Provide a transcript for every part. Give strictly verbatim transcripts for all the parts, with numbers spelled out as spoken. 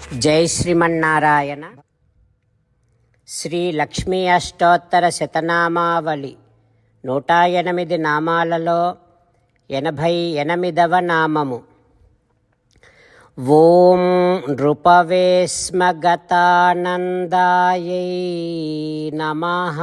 జై శ్రీమన్నారాయణ. శ్రీ లక్ష్మీ అష్టోత్తర శతనామావళి నూట ఎనిమిది నామాలలో ఎనభై ఎనిమిదవ నామము. ఓం నృపవే స్మ గతానందాయై నమః.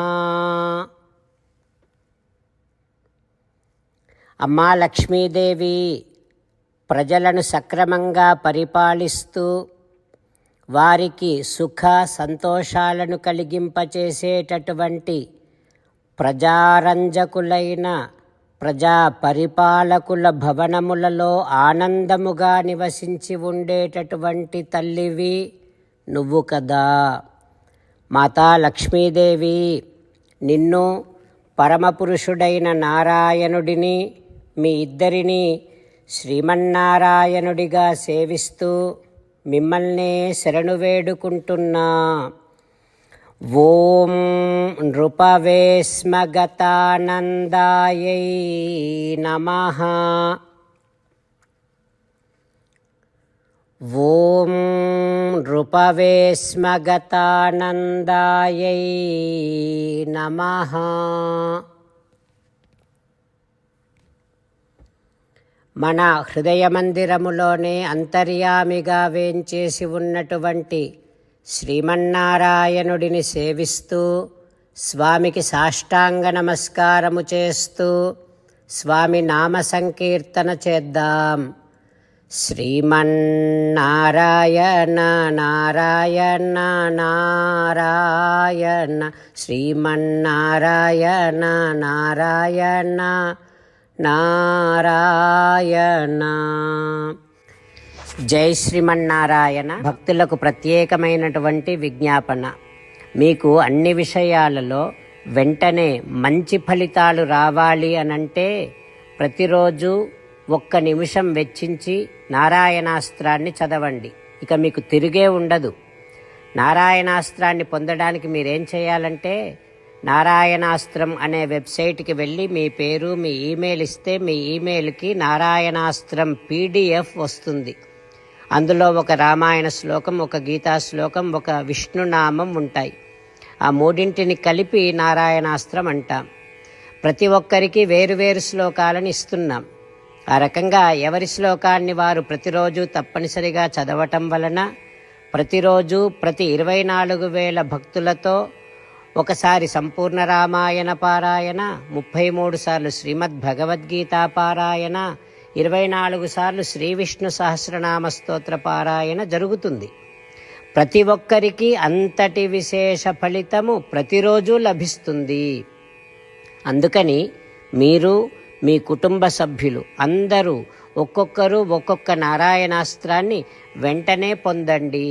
అమ్మా లక్ష్మీదేవి ప్రజలను సక్రమంగా పరిపాలిస్తూ వారికి సుఖ సంతోషాలను కలిగింపచేసేటటువంటి ప్రజారంజకులైన ప్రజా పరిపాలకుల భవనములలో ఆనందముగా నివసించి ఉండేటటువంటి తల్లివి నువ్వు కదా. మాతా లక్ష్మీదేవి, నిన్ను పరమపురుషుడైన నారాయణుడిని మీ ఇద్దరిని శ్రీమన్నారాయణుడిగా సేవిస్తూ మిమ్మల్నే శరణు వేడుకుంటున్నా. ఓం నృపవే స్మ గతానందాయై నమః. ఓం నృపవే స్మ గతానందాయై నమః. మన హృదయ మందిరములోనే అంతర్యామిగా వేంచేసి ఉన్నటువంటి శ్రీమన్నారాయణుడిని సేవిస్తూ స్వామికి సాష్టాంగ నమస్కారము చేస్తూ స్వామి నామ సంకీర్తన చేద్దాం. శ్రీమన్నారాయణ నారాయణ నారాయణ శ్రీమన్నారాయణ నారాయణ నారాయణ. జై శ్రీమన్నారాయణ. భక్తులకు ప్రత్యేకమైనటువంటి విజ్ఞాపన. మీకు అన్ని విషయాలలో వెంటనే మంచి ఫలితాలు రావాలి అనంటే ప్రతిరోజు ఒక్క నిమిషం వెచ్చించి నారాయణాస్త్రాన్ని చదవండి. ఇక మీకు తిరిగే ఉండదు. నారాయణాస్త్రాన్ని పొందడానికి మీరేం చేయాలంటే నారాయణాస్త్రం అనే వెబ్సైట్కి వెళ్ళి మీ పేరు మీ ఈమెయిల్ ఇస్తే మీ ఈమెయిల్కి నారాయణాస్త్రం పీడిఎఫ్ వస్తుంది. అందులో ఒక రామాయణ శ్లోకం, ఒక గీతా శ్లోకం, ఒక విష్ణునామం ఉంటాయి. ఆ మూడింటిని కలిపి నారాయణాస్త్రం అంటాం. ప్రతి ఒక్కరికి వేరువేరు శ్లోకాలను ఇస్తున్నాం. ఆ రకంగా ఎవరి శ్లోకాన్ని వారు ప్రతిరోజు తప్పనిసరిగా చదవటం వలన ప్రతిరోజు ప్రతి ఇరవై నాలుగు వేల భక్తులతో ఒకసారి సంపూర్ణ రామాయణ పారాయణ, ముప్పై మూడు సార్లు శ్రీమద్ భగవద్గీత పారాయణ, ఇరవై నాలుగు సార్లు శ్రీ విష్ణు సహస్రనామ స్తోత్ర పారాయణ జరుగుతుంది. ప్రతి ఒక్కరికి అంతటి విశేష ఫలితము ప్రతిరోజు లభిస్తుంది. అందుకని మీరు మీ కుటుంబ సభ్యులు అందరూ ఒక్కొక్కరు ఒక్కొక్క నారాయణాస్త్రాన్ని వెంటనే పొందండి.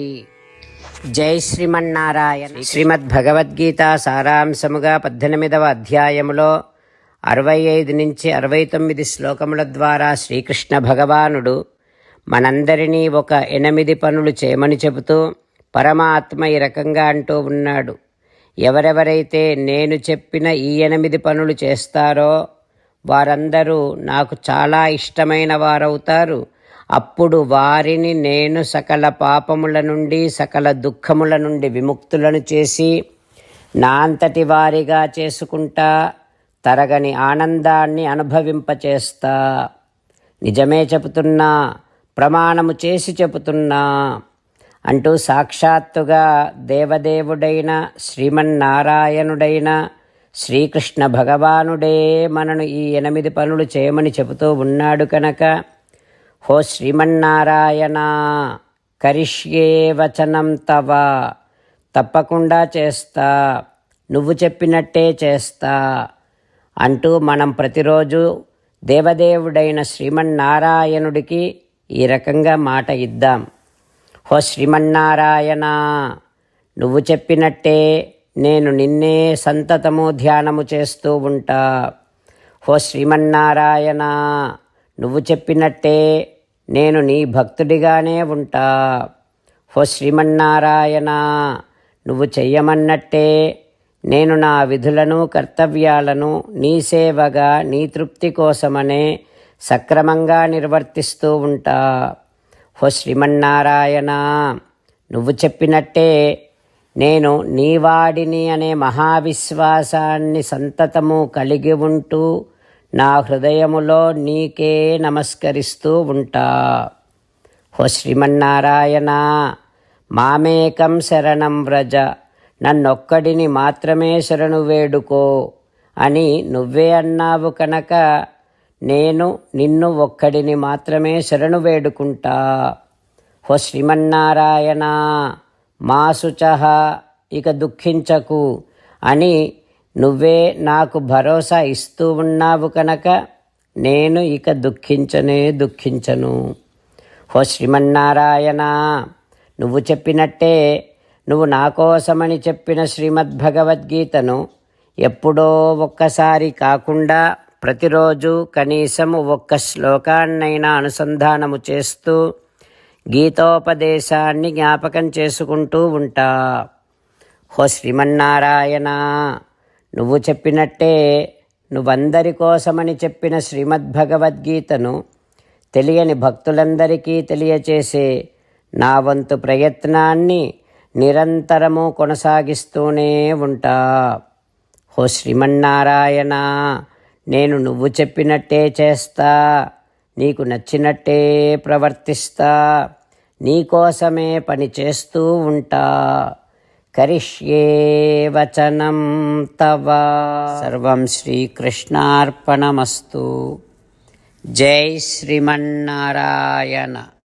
జై శ్రీమన్నారాయణ. శ్రీమద్ భగవద్గీత సారాంశముగా పద్దెనిమిదవ అధ్యాయములో అరవై ఐదు నుంచి అరవై తొమ్మిది శ్లోకముల ద్వారా శ్రీకృష్ణ భగవానుడు మనందరినీ ఒక ఎనిమిది పనులు చేయమని చెబుతూ పరమాత్మ ఈ రకంగా అంటూ ఉన్నాడు. ఎవరెవరైతే నేను చెప్పిన ఈ ఎనిమిది పనులు చేస్తారో వారందరూ నాకు చాలా ఇష్టమైన వారవుతారు. అప్పుడు వారిని నేను సకల పాపముల నుండి సకల దుఃఖముల నుండి విముక్తులను చేసి నా అంతటి వారిగా చేసుకుంటా, తరగని ఆనందాన్ని అనుభవింపచేస్తా. నిజమే చెబుతున్నా, ప్రమాణము చేసి చెబుతున్నా అంటూ సాక్షాత్తుగా దేవదేవుడైన శ్రీమన్నారాయణుడైన శ్రీకృష్ణ భగవానుడే మనను ఈ ఎనిమిది పనులు చేయమని చెబుతూ ఉన్నాడు కనుక, హో శ్రీమన్నారాయణ, కరిష్యే వచనం తవ, తప్పకుండా చేస్తా, నువ్వు చెప్పినట్టే చేస్తా అంటూ మనం ప్రతిరోజు దేవదేవుడైన శ్రీమన్నారాయణుడికి ఈ రకంగా మాట ఇద్దాం. హో శ్రీమన్నారాయణ, నువ్వు చెప్పినట్టే నేను నిన్నే సంతతము ధ్యానము చేస్తూ ఉంటా. హో శ్రీమన్నారాయణ, నువ్వు చెప్పినట్టే నేను నీ భక్తుడిగానే ఉంటా. హో శ్రీమన్నారాయణ, నువ్వు చెయ్యమన్నట్టే నేను నా విధులను కర్తవ్యాలను నీ సేవగా నీ తృప్తి కోసమనే సక్రమంగా నిర్వర్తిస్తూ ఉంటా. ఓ శ్రీమన్నారాయణ, నువ్వు చెప్పినట్టే నేను నీవాడిని అనే మహావిశ్వాసాన్ని సంతతము కలిగి ఉంటూ నా హృదయములో నీకే నమస్కరిస్తూ ఉంటా. ఓ శ్రీమన్నారాయణ, మామేకం శరణం వ్రజ, నన్నొక్కడిని మాత్రమే శరణు వేడుకో అని నువ్వే అన్నావు కనుక నేను నిన్ను ఒక్కడిని మాత్రమే శరణు వేడుకుంటా. ఓ శ్రీమన్నారాయణ, మా శుచః, ఇక దుఃఖించకు అని నువ్వే నాకు భరోసా ఇస్తూ ఉన్నావు కనుక నేను ఇక దుఃఖించనే దుఃఖించను. ఓ శ్రీమన్నారాయణ, నువ్వు చెప్పినట్టే నువ్వు నా కోసమని చెప్పిన శ్రీమద్భగవద్గీతను ఎప్పుడో ఒక్కసారి కాకుండా ప్రతిరోజు కనీసం ఒక్క శ్లోకాన్నైనా అనుసంధానము చేస్తూ గీతోపదేశాన్ని జ్ఞాపకం చేసుకుంటూ ఉంటా. ఓ శ్రీమన్నారాయణ, నువ్వు చెప్పినట్టే నువ్వందరి కోసమని చెప్పిన శ్రీమద్భగవద్గీతను తెలియని భక్తులందరికీ తెలియచేసే నా వంతు ప్రయత్నాన్ని నిరంతరము కొనసాగిస్తూనే ఉంటా. ఓ శ్రీమన్నారాయణ, నేను నువ్వు చెప్పినట్టే చేస్తా, నీకు నచ్చినట్టే ప్రవర్తిస్తా, నీకోసమే పని చేస్తూ ఉంటా. కరిష్యే వచనం తవ. సర్వం శ్రీకృష్ణార్పణమస్తు. జై శ్రీమన్నారాయణ.